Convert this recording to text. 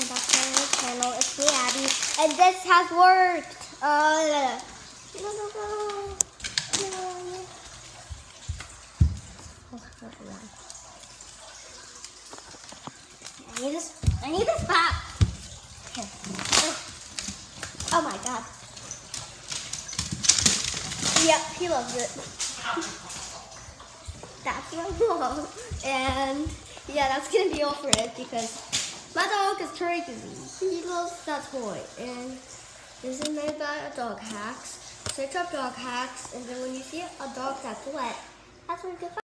welcome back to my channel. It's me, Abby, and this has worked. No. I need this back. Here. Oh my god. Yep, he loves it. That's my mom. And yeah, that's gonna be all for it because my dog is crazy. He loves that toy. And this is made by Dog Hacks. Search up Dog Hacks, and then when you see a dog that's wet, that's where you can find it.